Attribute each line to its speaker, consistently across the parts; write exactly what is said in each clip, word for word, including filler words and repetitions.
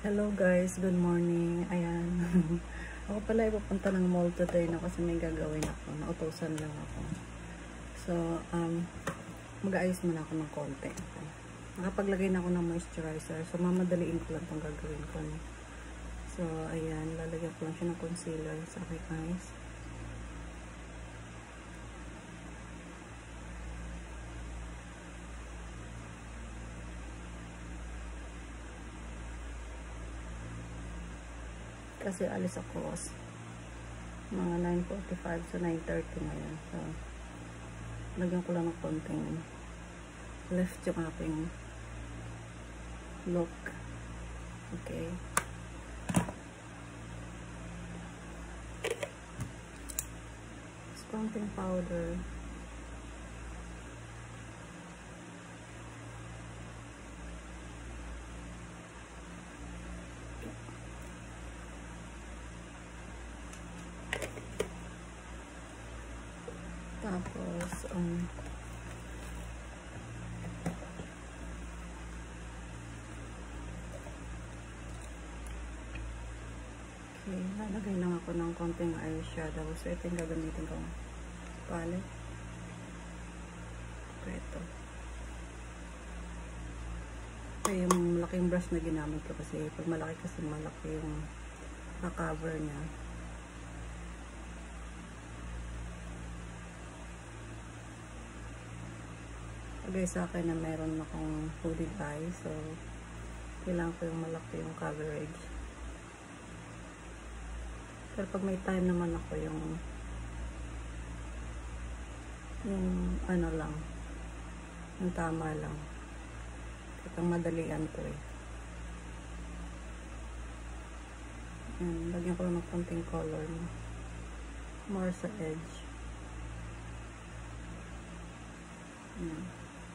Speaker 1: Hello guys, good morning. Ayan. Ako pala ipupunta ng mall today na kasi may gagawin ako. Nautosan lang ako. So, um, mag-aayos muna ako ng konti. Okay. Nakapaglagay na ako ng moisturizer. So, mamadaliin ko lang itong gagawin ko. No? So, ayan. Lalagyan ko lang siya ng concealer sa aking eyes. Kasi alis ako mga nine forty-five so nine thirty ngayon. So, lagyan ko lang ng konting lift yung aking look. Okay. Just konting powder. Tapos, um, okay, lalagay lang ako ng konting eyeshadow. So, ito yung gagamitin kong palette. Okay, ito. Ito yung malaking brush na ginamit ko kasi pag malaki kasi malaki yung na-cover niya. Bagay sa akin na meron akong hooded eye, so kailangan ko yung malaki yung coverage. Pero pag may time naman ako yung yung ano lang, yung tama lang. Kapag madalian ko eh. Ayan, lagyan ko lang ng konting color no? More sa edge. Ayan.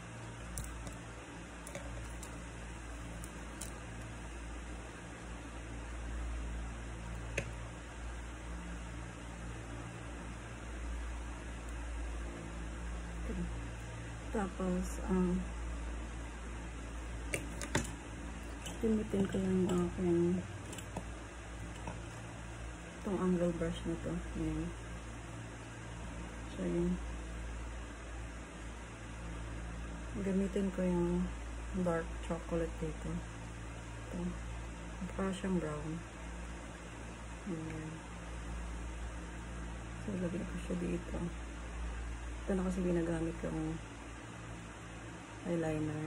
Speaker 1: Tapos, um, gamitin ko yung aking itong angle brush na to. Ayan. So, yun. Gamitin ko yung dark chocolate dito. Ito. Para siyang brown. Ayan. So, lagyan ko siya dito. Ito na kasi ginagamit yung eyeliner.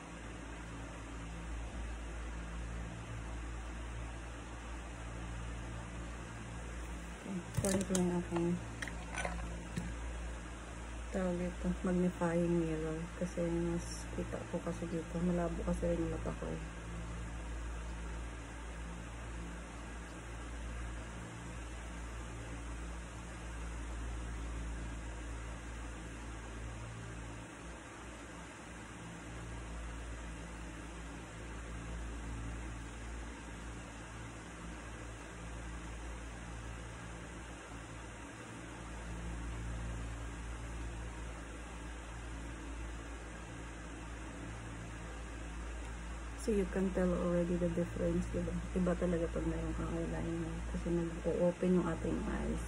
Speaker 1: Okay. Sorry ko yung aking tawag ito, magnifying mirror. Kasi mas kita ko kasi dito. Malabo kasi rin yung mata ko. So you can tell already the difference, diba? Iba talaga pag mayroon kang eyeliner kasi nag-o-open yung ating eyes.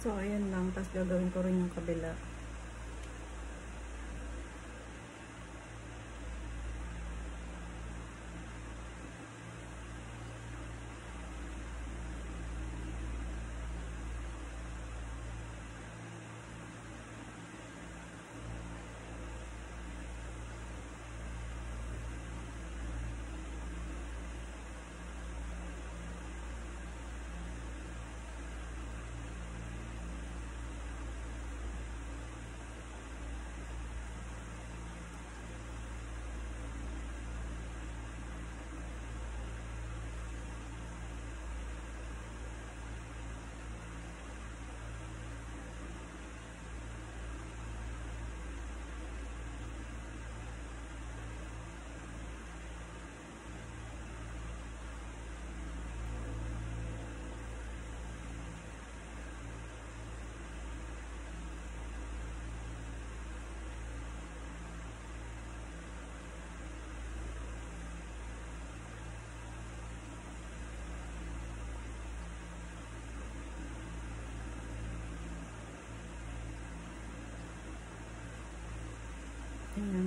Speaker 1: So, ayan lang. Tapos gagawin ko rin yung kabila. Ayan.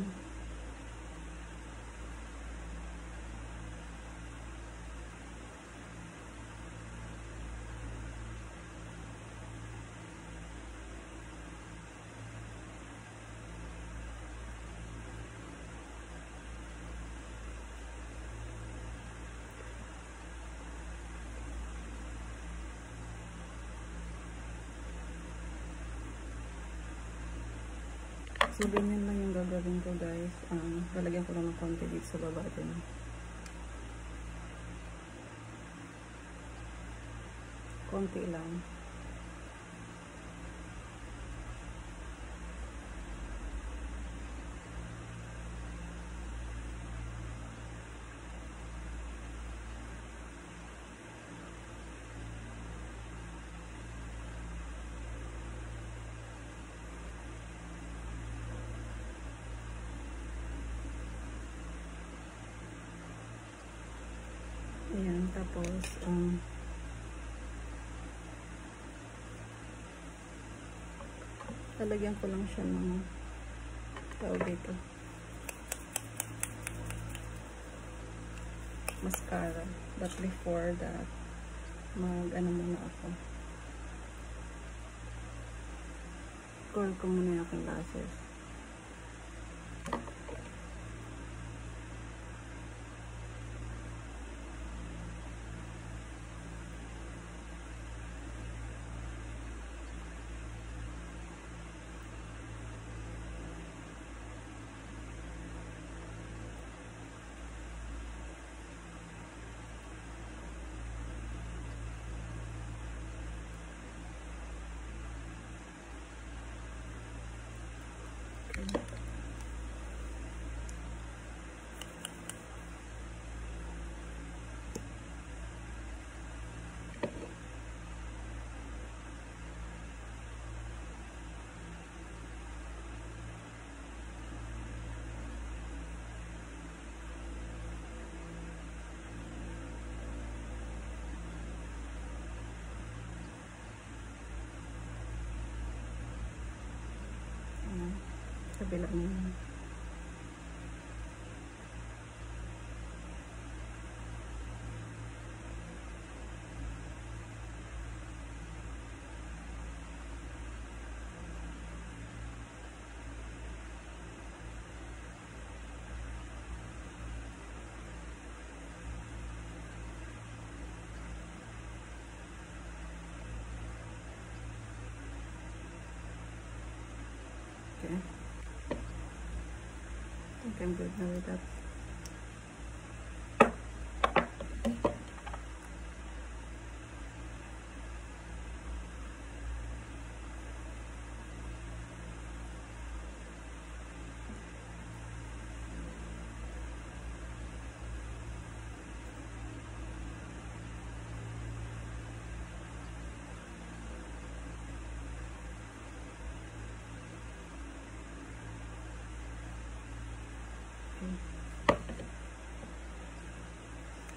Speaker 1: So, ganyan lang yung gagawin ko, guys. Um, lalagyan ko lang ng konti dito sa baba din. Konti lang. Ayan, tapos, um, lalagyan ko lang siya ng tawag dito. Mascara. But before that, mag-ano muna ako. Curl ko muna yung aking lashes. Kabila na yun. Okay. I think I'm good now with that.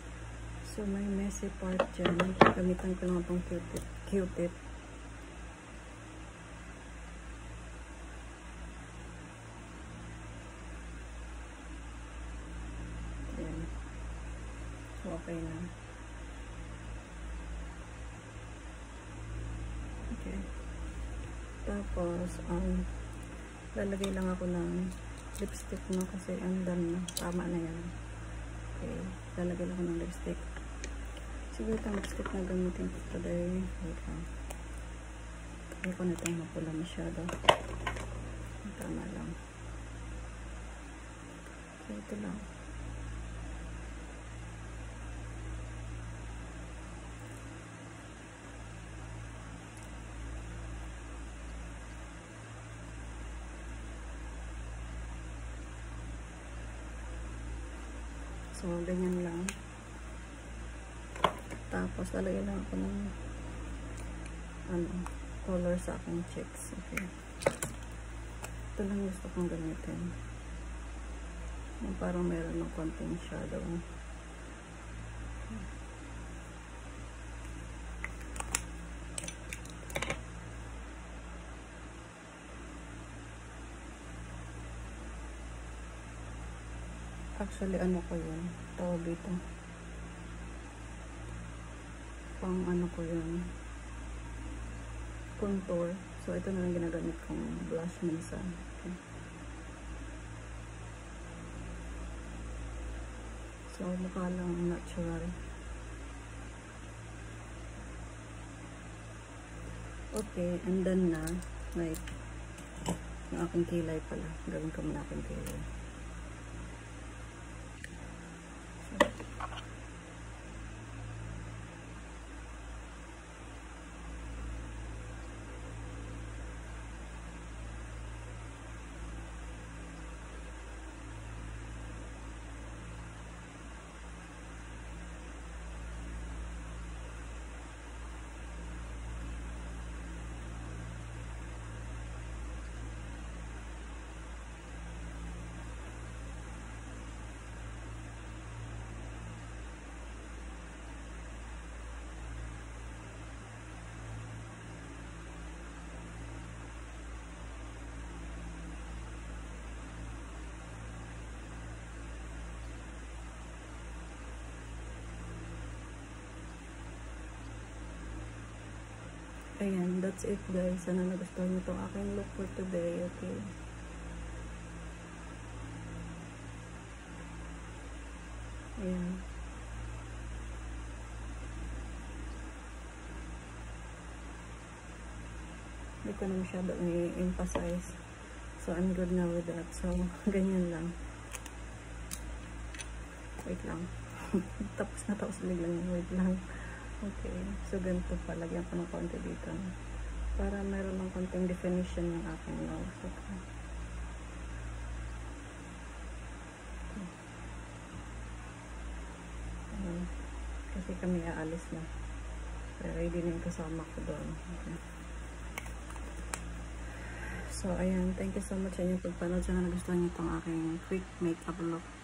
Speaker 1: So, may messy part dyan. Gamitan ko lang itong Q-tip. Q-tip. okay na. Okay. Tapos, um, lalagay lang ako ng lipstick, no? Kasi andan na. Tama na yan. Okay. Lalagay lang ako ng lipstick. Siguro itong lipstick na gamitin ko today. Wait lang. Kaya ko na itong mapula masyado. Tama lang. So, ito lang. So, ganyan lang. Tapos, lalagyan lang ako ng ano, color sa aking cheeks. Okay. Ito lang gusto kong gamitin. Yung parang meron ng konting shadow. Actually, ano ko yun? Tawag dito. Pang ano ko yun? Contour. So, ito na lang ginagamit kong blush minsan. Okay. So, mukha lang natural. Okay, and then na, like, yung aking kilay pala. Gawin ko muna aking kilay. Ayan, that's it guys. Sana nagustuhan nyo itong aking look for today, okay? Ayan. Hindi ko na masyado i-emphasize. So, I'm good na with that. So, ganyan lang. Wait lang. Tapos na tapos biglang wait lang. Okay. So, ganito pa. Lagyan ko ng konti dito. Para meron ng konting definition yung aking nose. Okay. Um, kasi kami aalis na. Pero ready na yung kasama ko doon. Okay. So, ayan. Thank you so much sa inyong pagpanood. Sana nagustuhan niyo itong aking quick makeup look.